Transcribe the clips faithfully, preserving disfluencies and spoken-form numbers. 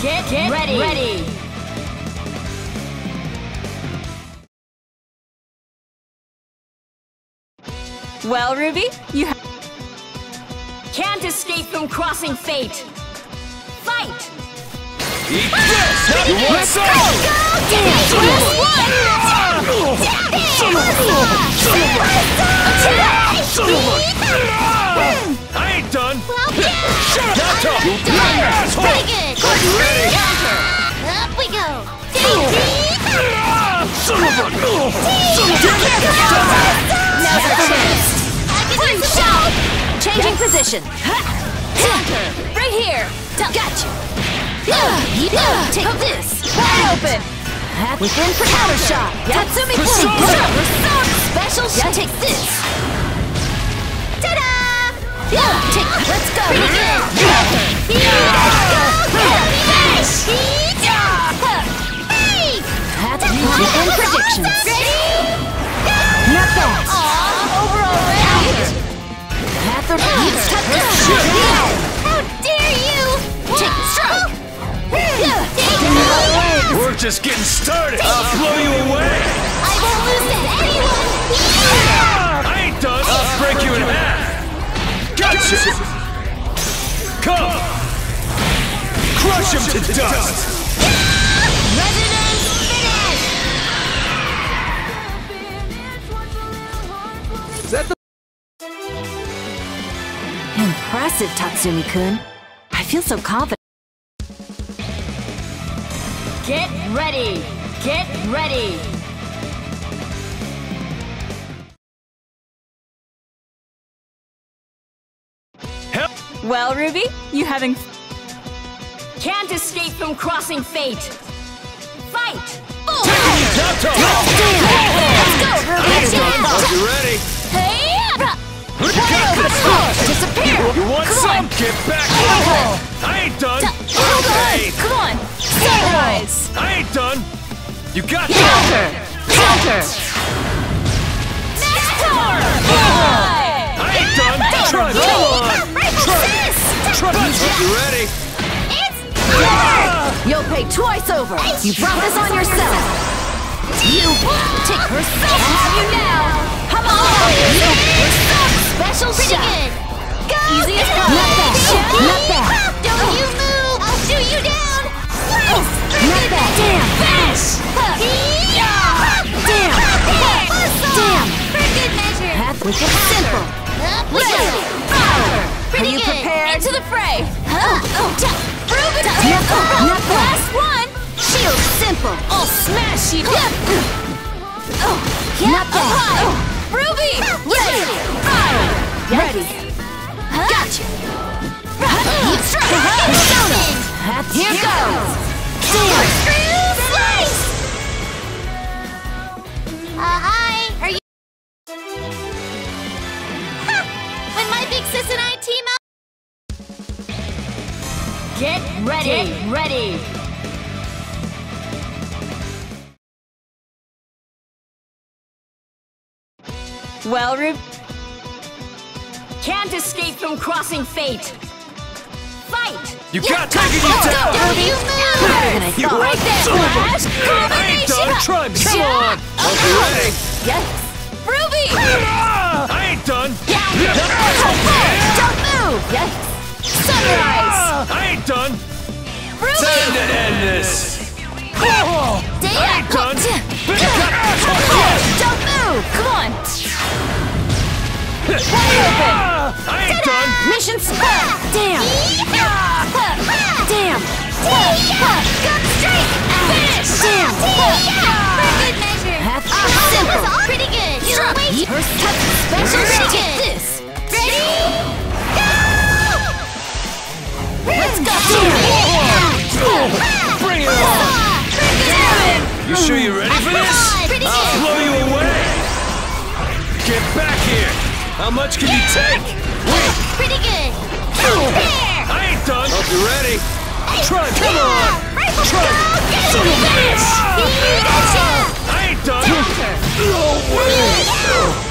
Get, get ready. ready. Well, Ruby, you ha can't escape from crossing fate. Fight! Eat this! What's up? Go! Dash! I ain't done! Well, yeah! Shut up! Not tough! You asshole! Pretty good! Are you ready? Counter! Up we go! Son of a... Now's our chance! Free shot! Changing position. Counter! Right here! Gotcha! Take this! Wide open! Within for counter shot! Tatsumi Kun! Special shot! Take this! Ta-da! Take, let's go! Pretty good! Finish! Hey! Within predictions! Ready? Not bad! Overall round! Catherine, How dare you! Take stroke! We're just getting started! I'll blow you away! I won't lose to anyone! I ain't done! I'll break you in half! Gotcha! Come! Crush him to dust! Resident finish! Is that the... Impressive, Tatsumi-kun. I feel so confident. Get ready! Get ready! Help! Well, Ruby, you having... Can't escape from crossing fate! Fight! Not tough! Let's go, Ruby! Are you ready? Hey! You got this! Disappear! You want Come some? on. Get back! Oh. I ain't done! Hold Okay! on! Come on! Sunrise! I ain't done! You got this! Counter! Counter! Power! I ain't done! Trudge! Come on! Trudge! Trudge! You ready? You'll pay twice over! You brought this on yourself! You take herself! I have you now! Come on! You yourself! Special Pretty shot! good! Go! Easy as pie! Not bad! Not bad! Don't you move! I'll shoot you down! Slice! Not bad! Damn! Finish! Damn! Damn! For good measure! Path with it simple! Up we go! Fire! Pretty Are you good! prepared? Into the fray! Oh, oh, Prove it! Not bad! Not bad! Last one! Shield simple! I'll smash you! Oh, not bad! Oh, Ruby! ready! Fire! Ready! Gotcha! Here goes! Damn! Slice! Uh, hi! Are you... When my big sis and I team up... Get ready! Get ready! Well, Rube, can't escape from crossing fate. Fight! You got taking you Let's down! go, Don't Ruby! you move! Better than I You thought. want some of it? I ain't done! Trudge! Come on! Okay, ready? Yes. Ruby! I ain't done! Don't move! Yes. Sunrise! I ain't done! Ruby! Time to end this! Oh, I ain't done! Don't move! Come on! I ain't done! Mission spell! Damn! Damn! Got straight! Finish! Damn! For good measure! That's That simple! was all pretty good! You're way Her touch special Pretty shot! good. This! Ready? Let's go! Bring it on! You sure you're ready for this? Pretty I'll good! blow you away! Get back here! How much can you take? Pretty good! I ain't done! Hope you're ready! Trudge! Come on! Rifle, Trudge! go! Get Son of a bitch! You gotcha! I ain't done! No way!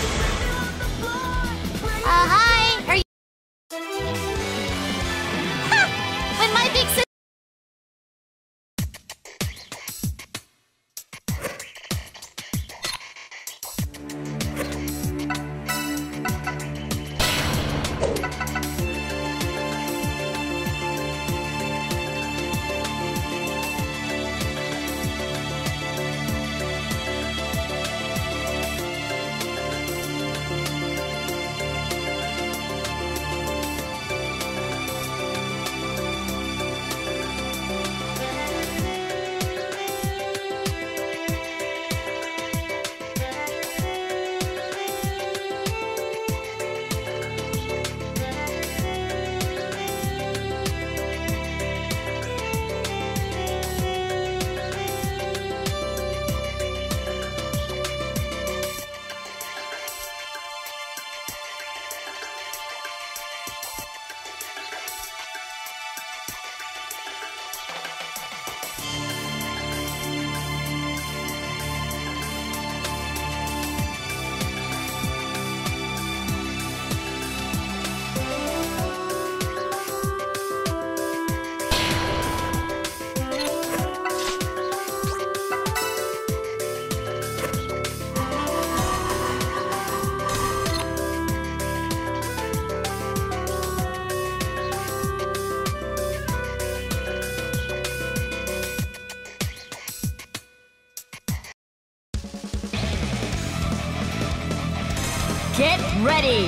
ready!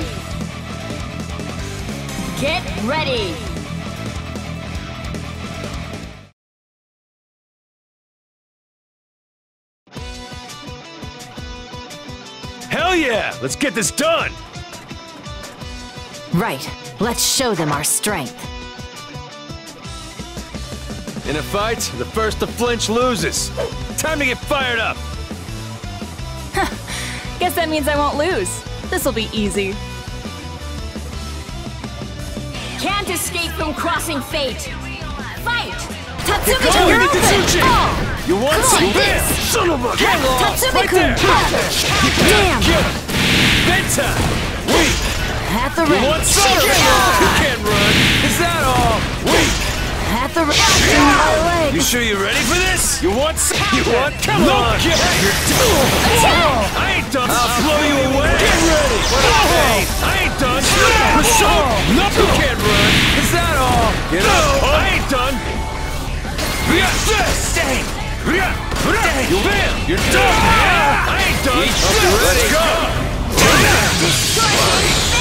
Get ready! Hell yeah! Let's get this done! Right. Let's show them our strength. In a fight, the first to flinch loses. Time to get fired up! Guess that means I won't lose. This'll be easy. Can't escape from crossing fate. Fight! Go, Tatsumi-kun, you're open! Nidetsuji! Fall! You want Come some? on, Bam! this! Son of a hang on! Right Tatsumi-kun, there! counter! Damn! Get him! Bedtime! Weak! At the You ring! want some? Shake it You off! can't run! Is that all? Weak! At the ring! My You legs! sure you're ready for this? You want some? You want? Come on! You're done! I ain't done! I'll blow you away! Get ready! Hey, I ain't done! Pursuit! No! You can't run! Is that all? Get up! I ain't done! Yeah, this! Dang! Yeah! You bam! You're done! I ain't done! Let's go! Destroy